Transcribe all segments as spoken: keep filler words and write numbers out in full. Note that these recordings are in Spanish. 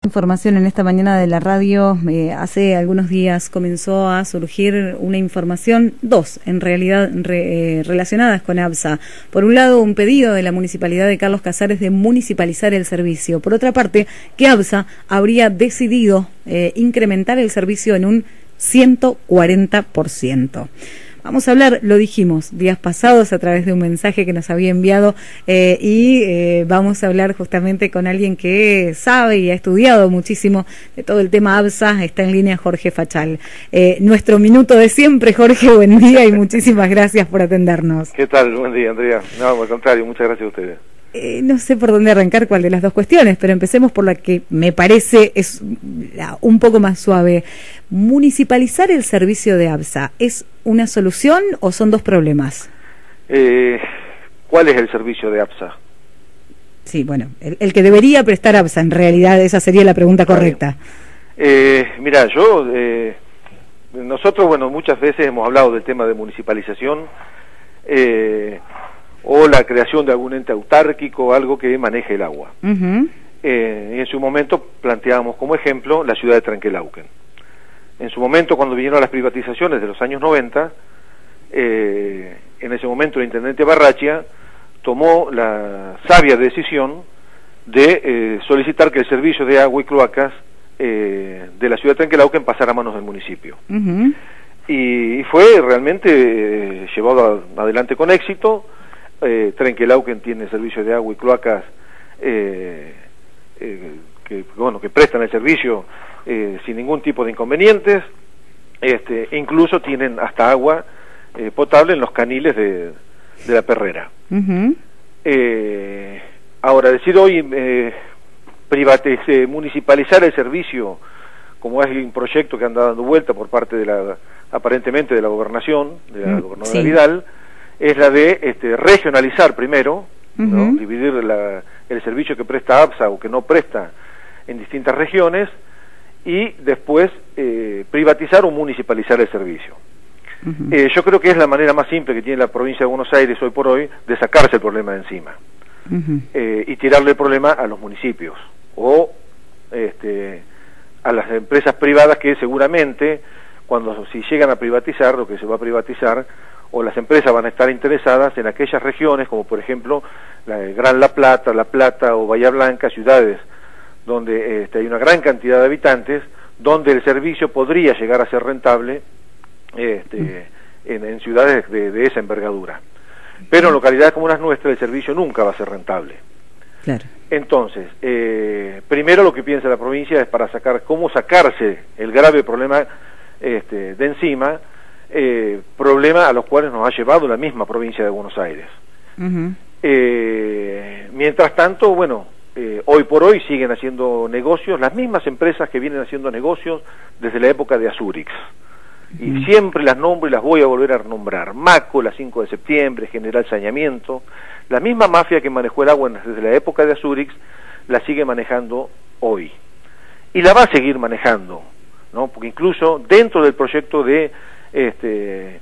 Información en esta mañana de la radio. Eh, hace algunos días comenzó a surgir una información, dos en realidad re, eh, relacionadas con ABSA. Por un lado, un pedido de la Municipalidad de Carlos Casares de municipalizar el servicio. Por otra parte, que ABSA habría decidido eh, incrementar el servicio en un ciento cuarenta por ciento. Vamos a hablar, lo dijimos días pasados a través de un mensaje que nos había enviado eh, y eh, vamos a hablar justamente con alguien que sabe y ha estudiado muchísimo de todo el tema ABSA. Está en línea Jorge Fachal. Eh, nuestro minuto de siempre, Jorge, buen día y muchísimas gracias por atendernos. ¿Qué tal? Buen día, Andrea. No, al contrario, muchas gracias a ustedes. Eh, no sé por dónde arrancar cuál de las dos cuestiones, pero empecemos por la que me parece es un poco más suave. ¿Municipalizar el servicio de ABSA es una solución o son dos problemas? Eh, ¿Cuál es el servicio de ABSA? Sí, bueno, el, el que debería prestar ABSA, en realidad esa sería la pregunta correcta. Eh, mira, yo, eh, nosotros, bueno, muchas veces hemos hablado del tema de municipalización, eh, o la creación de algún ente autárquico, algo que maneje el agua. Uh-huh. eh, y en su momento planteábamos como ejemplo la ciudad de Trenquelauquen. En su momento, cuando vinieron las privatizaciones de los años noventa, eh, en ese momento el intendente Barrachia tomó la sabia decisión de eh, solicitar que el servicio de agua y cloacas eh, de la ciudad de Trenquelauquen pasara a manos del municipio. Uh-huh. y, y fue realmente eh, llevado a, adelante con éxito. Eh, Trenquelauquen tiene servicio de agua y cloacas eh, eh, que, bueno, que prestan el servicio eh, sin ningún tipo de inconvenientes. Este, incluso tienen hasta agua eh, potable en los caniles de, de la Perrera. Uh-huh. eh, ahora, decir hoy eh, privatiz- municipalizar el servicio, como es un proyecto que anda dando vuelta por parte de la, aparentemente de la gobernación, de la uh, gobernadora sí. Vidal, es la de este, regionalizar primero, uh-huh. ¿no? Dividir la, el servicio que presta ABSA o que no presta en distintas regiones, y después eh, privatizar o municipalizar el servicio. Uh-huh. Eh, yo creo que es la manera más simple que tiene la provincia de Buenos Aires hoy por hoy de sacarse el problema de encima. Uh-huh. eh, y tirarle el problema a los municipios o este, a las empresas privadas que seguramente, cuando si llegan a privatizar, lo que se va a privatizar, o las empresas van a estar interesadas en aquellas regiones, como por ejemplo la Gran La Plata, La Plata o Bahía Blanca, ciudades donde este, hay una gran cantidad de habitantes, donde el servicio podría llegar a ser rentable este, en, en ciudades de, de esa envergadura. Pero en localidades como las nuestras el servicio nunca va a ser rentable. Claro. Entonces, eh, primero lo que piensa la provincia es para sacar cómo sacarse el grave problema este, de encima, Eh, problema a los cuales nos ha llevado la misma provincia de Buenos Aires. Uh-huh. eh, mientras tanto, bueno, eh, hoy por hoy siguen haciendo negocios las mismas empresas que vienen haciendo negocios desde la época de Azurix. Uh-huh. Y siempre las nombro y las voy a volver a nombrar. Maco, la cinco de septiembre, General Saneamiento, la misma mafia que manejó el agua desde la época de Azurix, la sigue manejando hoy. Y la va a seguir manejando, ¿no? Porque incluso dentro del proyecto de Este,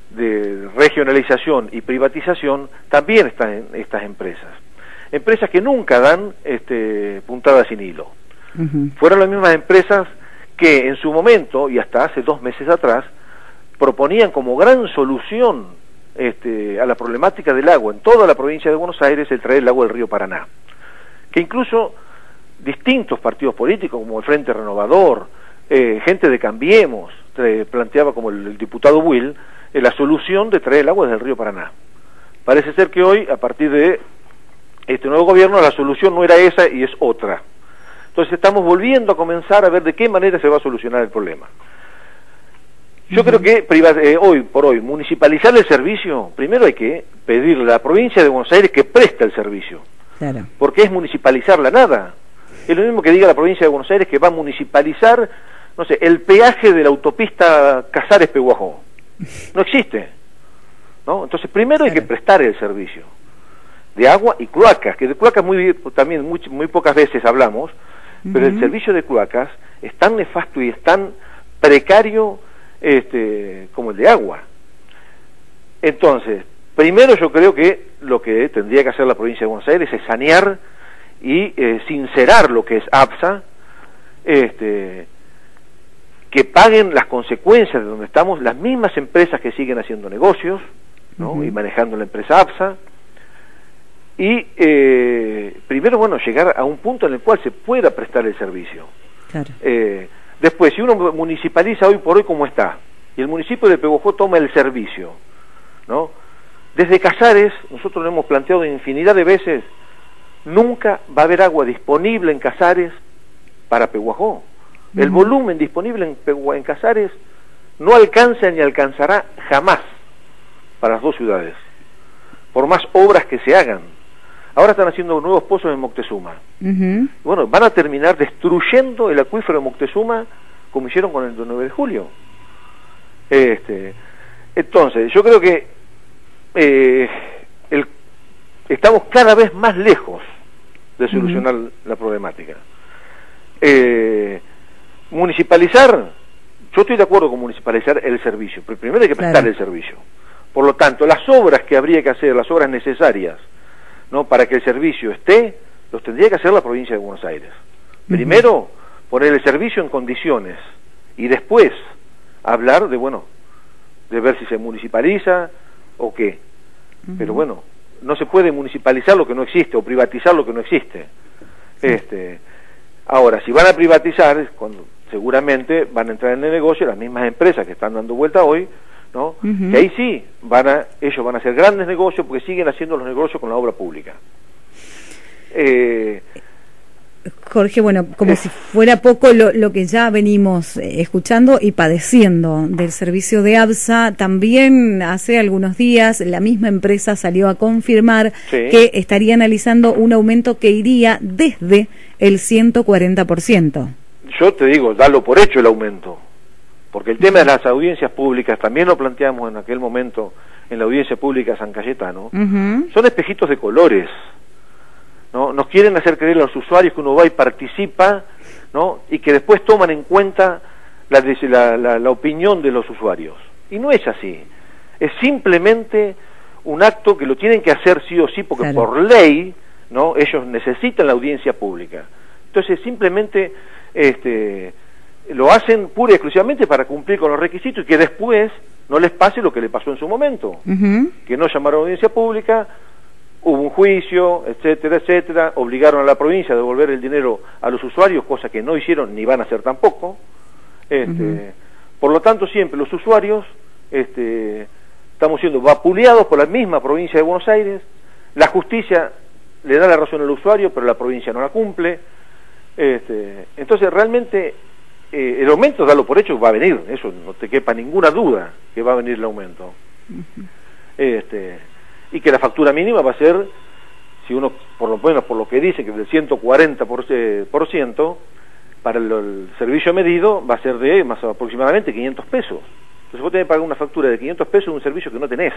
de regionalización y privatización también están estas empresas, empresas que nunca dan este, puntada sin hilo. Uh-huh. Fueron las mismas empresas que en su momento y hasta hace dos meses atrás proponían como gran solución este, a la problemática del agua en toda la provincia de Buenos Aires el traer el agua del río Paraná, que incluso distintos partidos políticos como el Frente Renovador, eh, gente de Cambiemos, planteaba como el, el diputado Will eh, la solución de traer el agua desde el río Paraná. Parece ser que hoy, a partir de este nuevo gobierno, la solución no era esa y es otra. Entonces estamos volviendo a comenzar a ver de qué manera se va a solucionar el problema. Yo uh-huh. creo que eh, hoy por hoy, municipalizar el servicio, primero hay que pedirle a la provincia de Buenos Aires que preste el servicio. Claro. Porque es municipalizarla nada. Es lo mismo que diga la provincia de Buenos Aires que va a municipalizar, no sé, el peaje de la autopista Casares-Peguajó. No existe, ¿no? Entonces primero hay que prestar el servicio de agua y cloacas, que de cloacas muy, también muy, muy pocas veces hablamos, uh-huh. pero el servicio de cloacas es tan nefasto y es tan precario este, como el de agua. Entonces, primero yo creo que lo que tendría que hacer la provincia de Buenos Aires es sanear y eh, sincerar lo que es ABSA, este, que paguen las consecuencias de donde estamos las mismas empresas que siguen haciendo negocios, ¿no? Uh-huh. Y manejando la empresa ABSA, y eh, primero, bueno, llegar a un punto en el cual se pueda prestar el servicio. Claro. Eh, después, si uno municipaliza hoy por hoy como está, y el municipio de Pehuajó toma el servicio, ¿no? Desde Casares, nosotros lo hemos planteado infinidad de veces, nunca va a haber agua disponible en Casares para Pehuajó. Uh-huh. El volumen disponible en, Pehu en Casares no alcanza ni alcanzará jamás para las dos ciudades, por más obras que se hagan. Ahora están haciendo nuevos pozos en Moctezuma. Uh-huh. Bueno, van a terminar destruyendo el acuífero de Moctezuma como hicieron con el nueve de julio. Este, entonces, yo creo que eh, el, estamos cada vez más lejos de solucionar uh-huh. la problemática. Eh, municipalizar, yo estoy de acuerdo con municipalizar el servicio, pero primero hay que prestar claro. el servicio. Por lo tanto, las obras que habría que hacer, las obras necesarias, ¿no? Para que el servicio esté, los tendría que hacer la provincia de Buenos Aires. Uh-huh. Primero, poner el servicio en condiciones, y después hablar de, bueno, de ver si se municipaliza o qué. Uh-huh. Pero bueno, no se puede municipalizar lo que no existe, o privatizar lo que no existe. Sí. Este, ahora, si van a privatizar, cuando, seguramente van a entrar en el negocio las mismas empresas que están dando vuelta hoy, ¿no? Uh-huh. Que ahí sí, van a, ellos van a hacer grandes negocios porque siguen haciendo los negocios con la obra pública. Eh, Jorge, bueno, como eh, si fuera poco lo, lo que ya venimos eh, escuchando y padeciendo del servicio de ABSA, también hace algunos días la misma empresa salió a confirmar sí. que estaría analizando un aumento que iría desde el ciento cuarenta por ciento. Yo te digo, dalo por hecho el aumento, porque el tema de las audiencias públicas, también lo planteamos en aquel momento en la audiencia pública de San Cayetano, uh-huh. son espejitos de colores, ¿no? Nos quieren hacer creer a los usuarios que uno va y participa, ¿no? Y que después toman en cuenta la, la, la, la opinión de los usuarios. Y no es así. Es simplemente un acto que lo tienen que hacer sí o sí, porque claro. por ley, ¿no? Ellos necesitan la audiencia pública. Entonces simplemente este, lo hacen pura y exclusivamente para cumplir con los requisitos y que después no les pase lo que le pasó en su momento. Uh-huh. Que no llamaron a audiencia pública, hubo un juicio, etcétera, etcétera, obligaron a la provincia a devolver el dinero a los usuarios, cosa que no hicieron ni van a hacer tampoco. Este, uh-huh. Por lo tanto, siempre los usuarios este, estamos siendo vapuleados por la misma provincia de Buenos Aires, la justicia le da la razón al usuario, pero la provincia no la cumple. Este, entonces, realmente, eh, el aumento, dalo por hecho, va a venir, eso no te quepa ninguna duda que va a venir el aumento. Uh-huh. Este... y que la factura mínima va a ser, si uno, por lo menos por lo que dice, que del ciento cuarenta por ciento, para el, el servicio medido va a ser de más aproximadamente quinientos pesos. Entonces vos tenés que pagar una factura de quinientos pesos de un servicio que no tenés.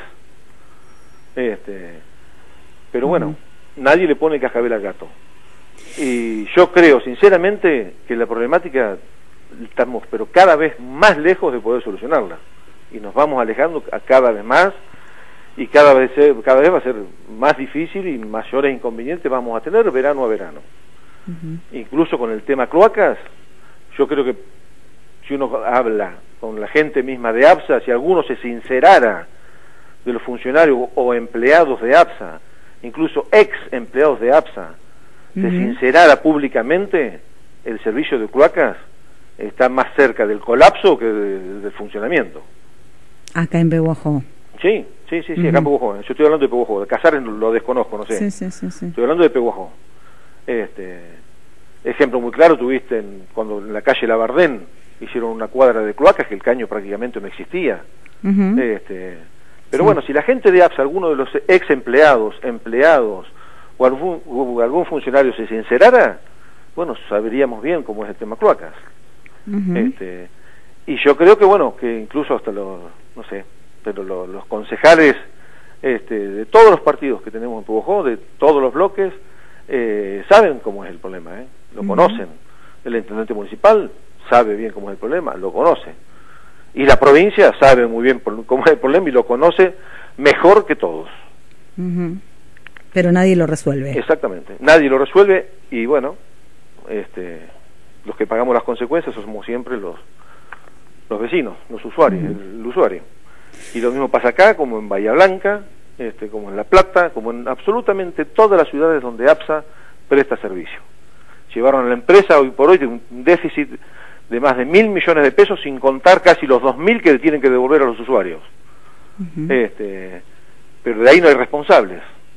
Este, pero bueno, uh-huh. nadie le pone cascabel al gato. Y yo creo, sinceramente, que la problemática estamos, pero cada vez más lejos de poder solucionarla. Y nos vamos alejando a cada vez más, y cada vez, cada vez va a ser más difícil y mayores inconvenientes vamos a tener verano a verano. Uh-huh. Incluso con el tema cloacas, yo creo que si uno habla con la gente misma de ABSA, si alguno se sincerara de los funcionarios o empleados de ABSA, incluso ex empleados de ABSA, uh-huh. se sincerara públicamente, el servicio de cloacas está más cerca del colapso que de, del funcionamiento. Acá en Pehuajó. Sí, sí, sí, sí, uh-huh. acá en Pehuajó. Yo estoy hablando de Pehuajó, de Casares lo desconozco, no sé. Sí, sí, sí, sí. Estoy hablando de Pehuajó. Este, ejemplo muy claro tuviste en, cuando en la calle Labardén hicieron una cuadra de cloacas que el caño prácticamente no existía. Uh-huh. Este, pero sí. bueno, si la gente de ABSA, alguno de los ex empleados, empleados o algún, o algún funcionario se sincerara, bueno, sabríamos bien cómo es el tema cloacas. Uh-huh. Este, y yo creo que bueno, que incluso hasta los, no sé, pero lo, los concejales este, de todos los partidos que tenemos en Pehuajó, de todos los bloques, eh, saben cómo es el problema, ¿eh? Lo uh-huh. conocen. El intendente municipal sabe bien cómo es el problema, lo conoce. Y la provincia sabe muy bien por, cómo es el problema y lo conoce mejor que todos. Uh-huh. Pero nadie lo resuelve. Exactamente, nadie lo resuelve y bueno, este, los que pagamos las consecuencias somos siempre los los vecinos, los usuarios, uh-huh. el, el usuario. Y lo mismo pasa acá, como en Bahía Blanca, este, como en La Plata, como en absolutamente todas las ciudades donde APSA presta servicio. Llevaron a la empresa hoy por hoy de un déficit de más de mil millones de pesos, sin contar casi los dos mil que tienen que devolver a los usuarios. Uh-huh. este, pero de ahí no hay responsables,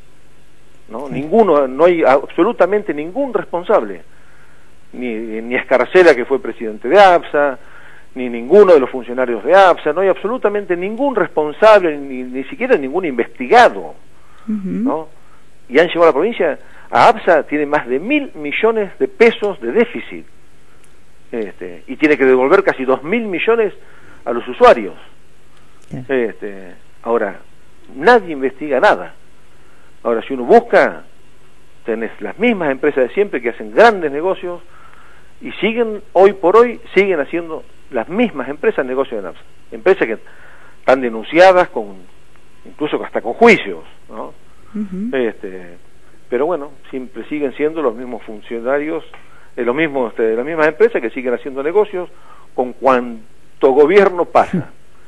¿no? Sí. Ninguno, no hay absolutamente ningún responsable, ni, ni Escarcela, que fue presidente de APSA, ni ninguno de los funcionarios de APSA, no hay absolutamente ningún responsable, ni, ni siquiera ningún investigado, uh-huh. ¿no? Y han llevado a la provincia, a APSA tiene más de mil millones de pesos de déficit, este, y tiene que devolver casi dos mil millones a los usuarios. Yeah. Este, ahora, nadie investiga nada. Ahora, si uno busca, tenés las mismas empresas de siempre que hacen grandes negocios y siguen, hoy por hoy, siguen haciendo las mismas empresas negocios de APSA. Empresas que están denunciadas con, incluso hasta con juicios, ¿no? Uh-huh. Este, pero bueno, siempre siguen siendo los mismos funcionarios, eh, los mismos, este, las mismas empresas que siguen haciendo negocios con cuanto gobierno pasa.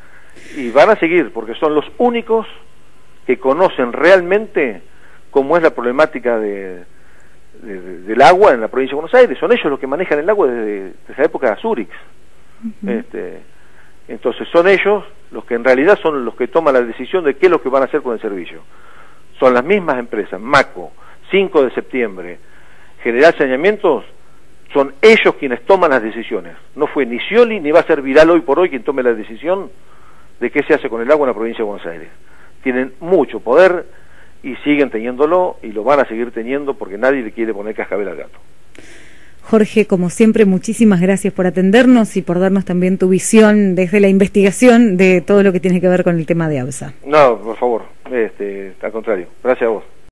Y van a seguir, porque son los únicos que conocen realmente cómo es la problemática de, de, de, del agua en la provincia de Buenos Aires. Son ellos los que manejan el agua desde, desde la época de Azurix. Uh-huh. este, entonces son ellos los que en realidad son los que toman la decisión de qué es lo que van a hacer con el servicio. Son las mismas empresas, MACO, cinco de septiembre, General Saneamientos, son ellos quienes toman las decisiones. No fue ni Scioli ni va a ser Vidal hoy por hoy quien tome la decisión de qué se hace con el agua en la provincia de Buenos Aires. Tienen mucho poder y siguen teniéndolo y lo van a seguir teniendo porque nadie le quiere poner cascabel al gato. Jorge, como siempre, muchísimas gracias por atendernos y por darnos también tu visión desde la investigación de todo lo que tiene que ver con el tema de APSA. No, por favor, este, al contrario, gracias a vos.